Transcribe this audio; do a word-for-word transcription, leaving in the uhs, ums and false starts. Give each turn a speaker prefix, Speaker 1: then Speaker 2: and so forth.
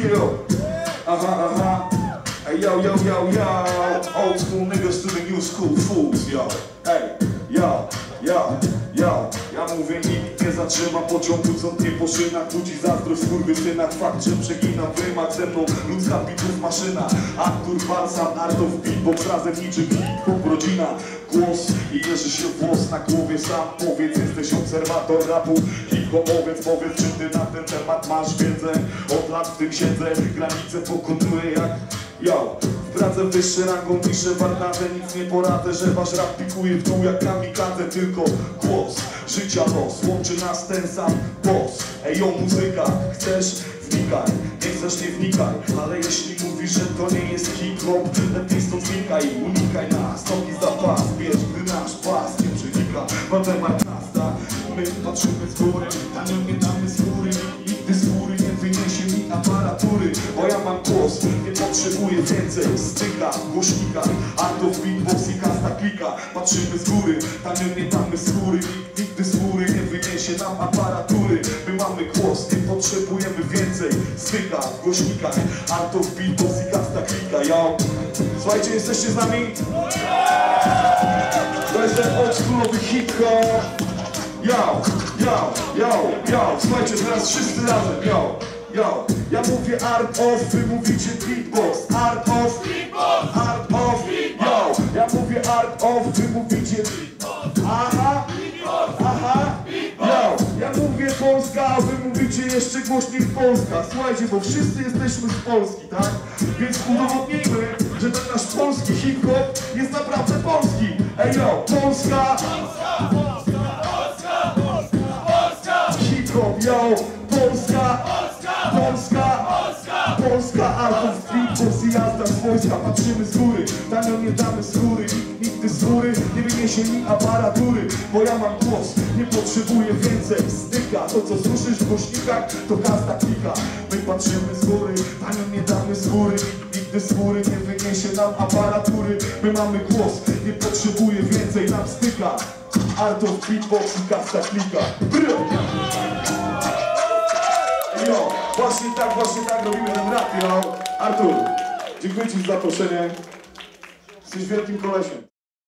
Speaker 1: Skill. Aha, aha. Hey, yo, yo, yo, yo. Old school niggas to the new school fools, yo. Hey, yo, yo, yo. Ja mówię, nikt nie zatrzyma pociągu, co nie po szynach. Budzi zazdrość w skurwysynach. Fakt, że przeginam wymach ze mną. Ludzka bitów maszyna. Artur Balsam, Art of Beatbox. Razem niczym hip-hop rodzina. Głos i jeży się włos na głowie. Sam powiedz, jesteś obserwator rapu. Hip-hopowiec, powiedz, czy ty na ten temat masz wiedzę. Od lat w tym siedzę, granice pokonuję jak... Yo, wprowadzę wyższe rangą, niższe wartazę. Nic nie poradzę, że wasz rap pikuje w dół jak kamikadze. Tylko głos, życia los, łączy nas ten sam boss. Ej, yo, muzyka, chcesz? Wnikaj, nie chcesz, nie wnikaj. Ale jeśli mówisz, że to nie jest hip-hop, lepiej stąd znikaj. Unikaj nas, nogi za pas, wiesz, gdy nasz pas nie przenika. Ma temat nasta, my patrzymy z góry, tanio nie damy z góry. Nigdy z góry nie wyniesie mi aparatury, bo ja mam głos, nie potrzebuję więcej. Styka, głośnika, art of beatbox i kasta klika. Patrzymy z góry, tanio nie damy z góry. Nigdy z góry nie wyniesie nam aparatury. My mamy głos, nie potrzebujemy więcej. Styka, głośnika, art of beatbox i kasta klika. Yo, słuchajcie, jesteście z nami? To jest ten oldschoolowy hip-hop. Yo, yo, yo, yo, słuchajcie, teraz wszyscy razem, yo, yo. Ja mówię art of, wy mówicie beatbox. Art of, beatbox, art of, beatbox. Yo, ja mówię art of, wy mówicie beatbox. Aha, beatbox, aha, beatbox. Yo, ja mówię Polska, a wy mówicie jeszcze głośniej Polska. Słuchajcie, bo wszyscy jesteśmy z Polski, tak? Więc udowodnijmy, że ten nasz polski hip-hop jest naprawdę polski. Ej, yo, Polska, hip-hop, yo, Polska, Polska, Polska, Polska, art of beatbox i jazda z wojska. Patrzymy z góry, tanio nie damy z góry. Nigdy z góry nie wyniesie mi aparatury, bo ja mam głos, nie potrzebuję więcej. Styka, to co słyszysz w głośnikach, to kasta klika. My patrzymy z góry, tanio nie damy z góry. Nigdy z góry nie wyniesie nam aparatury. My mamy głos, nie potrzebuję więcej. Nam styka, art of beatbox i kasta klika. Bry! Jo, właśnie tak, właśnie tak robimy ten rap, jo. Artur, dziękuję ci za zaproszenie. Jesteś wielkim kolesiem.